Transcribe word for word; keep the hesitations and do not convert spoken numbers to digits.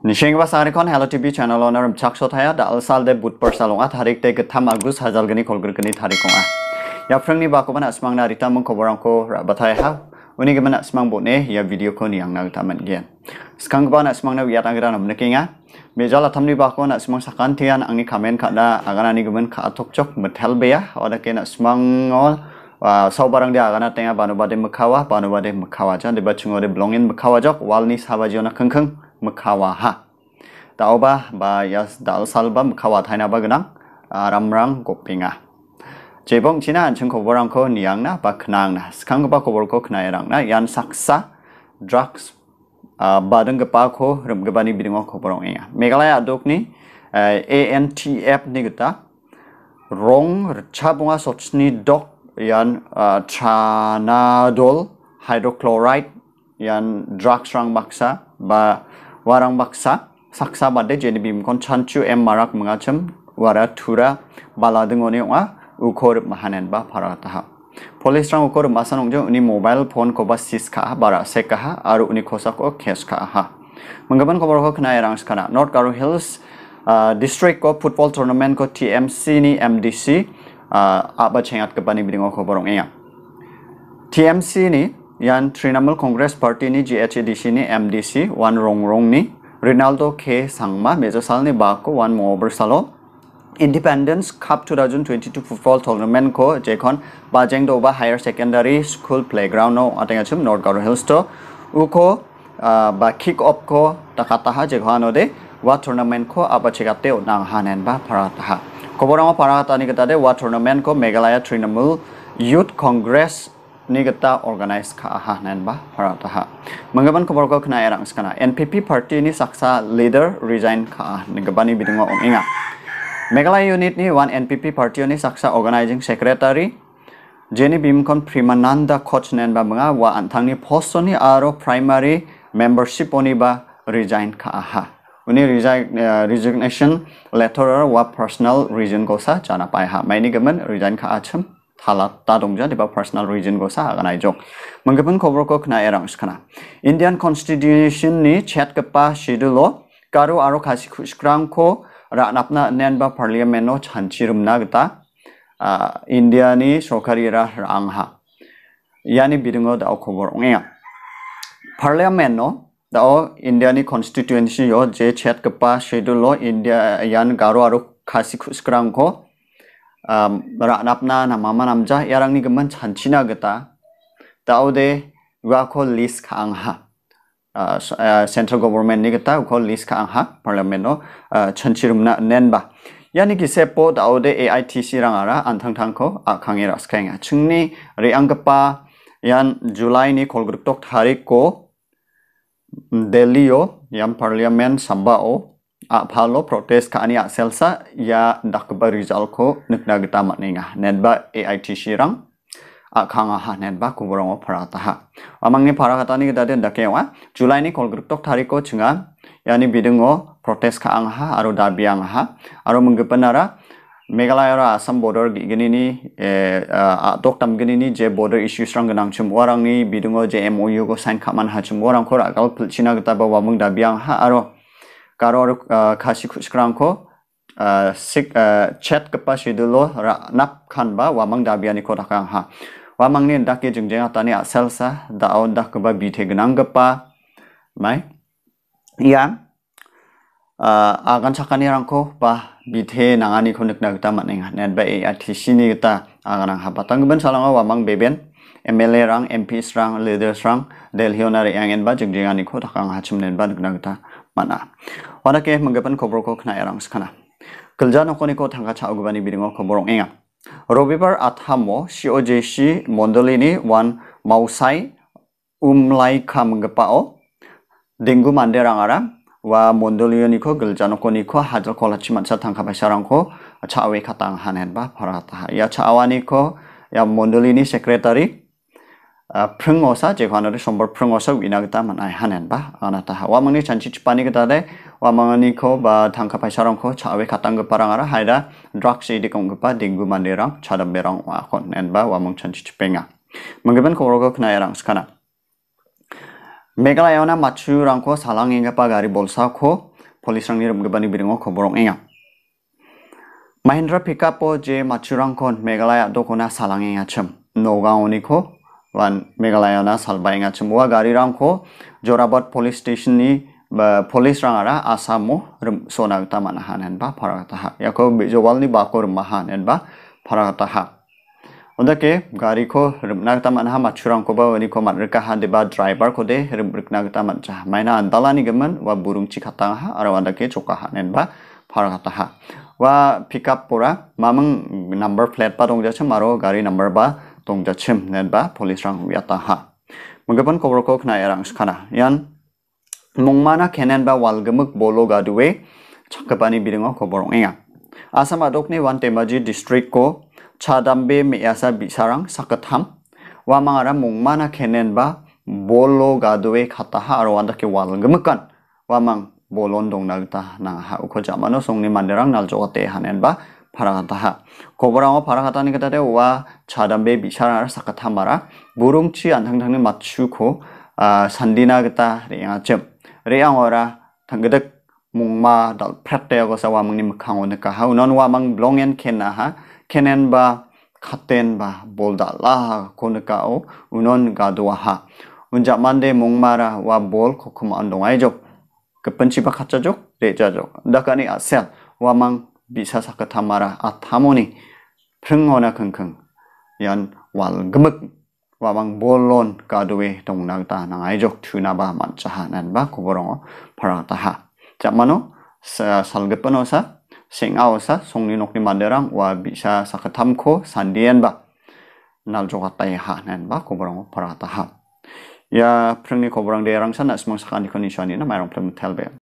Nishing basari kon H T V channel owner chakso thaya da alsal de but persalonga tarik te getham agus hajal gani kolgani tarikonga. Ya frangni ba ko bana asmang na rita mong koborang ko bathai ha. Uni ge bana asmang bone ya video ko ni ang nag taman gen. Skang bana asmang na wiat angra nam nekinga. Mejala thamni ba ko na asmang sakan thian angni comment khada agana ni gemen kha thok chok metal beya oda ke na asmang ol sau barang dia agana tenga banu bade mekhawa banu bade mekhawa jan de bachungo de blongin mekhawa jok walni sabajona khengkheng mekhawa ha. Tauba ba yas dal salba mekhawa thaina ba ganang ramrang kopinga. Jebong china ancheng koborang ko niang na ba khnang na skang ba kobor ko khnai rang na yan saksa drugs badang gapa ko rum gabani bidingo koborong enga. Megalaya adokni A N T F ni gata rong chabunga sochni dok yan tranadol hydrochloride yan drugs rang baksa ba warang baksa saksa bade jeni bim kon chanchu em marak mangacham wara thura balading oni wa ukor mahanen ba parata police rang ukor masanong jo uni mobile phone ko ba sis kha bara seka aru uni khosa ko kes kha ha mangaban kobor ko khna rang skana North Garo Hills district ko football tournament ko T M C ni M D C aba chengat ka bani bidingo khoborong enga T M C ni yan Trinamool Congress Party ni G H D C ni M D C one rong rong ni Ronaldo K Sangma mejo salni ba ko one mo over salo Independence Cup twenty twenty-two football tournament ko jekon bajeng doba higher secondary school playground no atenga chum North Garo Hills to uko ba kick off ko takataha jekhano de wa tournament ko aba chegate nang hanen ba parataha koborama parata ni kata de wa tournament ko Meghalaya Trinamool Youth Congress ni kata organize ka hanen ba parataha mangaban kobor ko khna erang skana N P P party ni saksa leader resign ka ningabani bidingo onginga Meghalaya unit ni one N P P party ni saksa organizing secretary Jenny Bimkon Primananda coach nen ba mga wa anthang ni post ni aro primary membership oni ba resign ka ha uni resign resignation letter wa personal reason ko sa jana pai ha maini gaman resign ka acham thala ta dongja de ba personal reason ko sa ganai jok mangapan khobor ko khna erang skana Indian constitution ni chat ka pa schedule Garo aro Khasi khuskrang ko ra napna nen ba parliament no chanchirum na gata India ni sorkari ra rang ha yani bidingo da khobor onga parliament no da India ni constituency yo je chat ka pa schedule lo India yan Garo aro Khasi khuskrang ko ra napna na mama namja yarang ni gaman chanchina gata daude wa ko list khang ha central government ni gata ko list khang ha parliament no chanchirum na nenba yani ki sepo daude A I T C rangara anthang thang ko akhangi raskenga chungni reangpa yan July ni kolgrup tok tarik ko Delhi o yan parliament sambao apalo protest ka ani selsa ya dakba result ko nukna gata matninga nenba A I T C rang akhanga ha nenba kuborong parata ha amangni parakata ni gata den dakewa July ni kolgrup tok tarik ko chinga yani bidingo protest ka ang ha aro dabiang ha aro menggepenara Meghalaya ra Assam border gini ni dok tam gini ni je border issues rang ganang chum warang ni bidingo je M O U ko sign khaman ha chum warang ko akal philchina gata ba wamung dabiang ha aro Garo Khasi khuskrang ko sik chat kapa shidulo nap khan ba wamang dabiani ko rakang ha wamang ni dake jingjeng atani aselsa dao dak ba bithe ganang gapa mai ya agan chakani rangko ba bithe nangani ko nikna gata manenga net ba A I T C ni gata aganang ha batang ben salanga wamang beben M L A rang M Ps rang leaders rang Delhi onare yang ba jingjengani ko rakang ha chimnen ba nikna gata mana wana ke manggapan khobor ko khna erang skana Gilja Nokkoniko Tangka Chaua bani bidingo khoborong enga Robibar athamo C O J C mondolini one mausai umlai kham gapao dengu mande rangara wa mondolini ko Gilja Nokkoniko hajal kolachi mansa Tangka basarang ko Chaua khatang hanen ba parata ya Chaua ni ko ya mondolini secretary Prungosa jekhano de sombor prungosa winagta manai hanen ba anata wa mangni chanchi chpani gata de wa mangani ko ba Tangka paisarang ko Chaua khatang parangara haida drugs edi kong pa dengu manderang chadam berang wa kon nen ba wa mang chanchi chpenga mangeben ko rogo khna erang skana Meghalaya na machu rang ko salang inga pa gari bolsa ko polis rang ni rum gebani biringo khoborong enga Mahindra pickup po je machurang kon Meghalaya dokona salang enga chem Nokkoniko wan Meghalaya na salba enga chem wa gari rang ko Jorabat police station ni police rang ara asamo rum sona ta manahan ba parata ha yako bijowal ni ba ko rum mahan en ba parata ha Ondake gari ko rimna ta manha machurang ko ba wani ko marka ha de ba driver ko de rimna ta mancha maina andalani gaman wa burung chikata ha ara ondake choka ha nen ba parata ha wa pickup pora mamang number plate pa dong jachim aro gari number ba dong jachim nen ba police rang yata ha munggapan ko ko khna erang skana yan Mongmana Kene ba Walgimik Bolo gaduwe chakapani biringo ko borong enga Asam adokni wan temaji district ko Chadambe miasa bisarang sakatham wa mangara Mongmana Kene ba Bolo gaduwe khataha aro andake Walgimikan wa mang bolon dong nagta na ha uko jamano songni manderang naljote hanen ba paragataha koborang paragatani kadade wa Chadambe bisarang sakathamara burungchi antangtangni matchuko sandina gata reang jem reang ora tanggedak mungma dal prete ko sa wamang ni mkhang on ka ha unon wamang blongen kena ha kenen ba khaten ba bolda la kon ka o unon gadwa ha unja mande mungmara wa bol khokum andongai jok kepenci ba khacha jok reja jok dakani asel wamang bisa sakathamara athamoni phringona khengkheng yan Walgimik wamang bolon gaduwe dong nagta nangai jok thuna ba mancha nan ba koborong parata ha jamano salgepano sa singao sa songni nokni manderang wa bisa sakathamko sandian ba naljogatai ha nan ba koborong parata ha ya prengni koborang derang sana smong sakani kondisioni na mairong plem telbe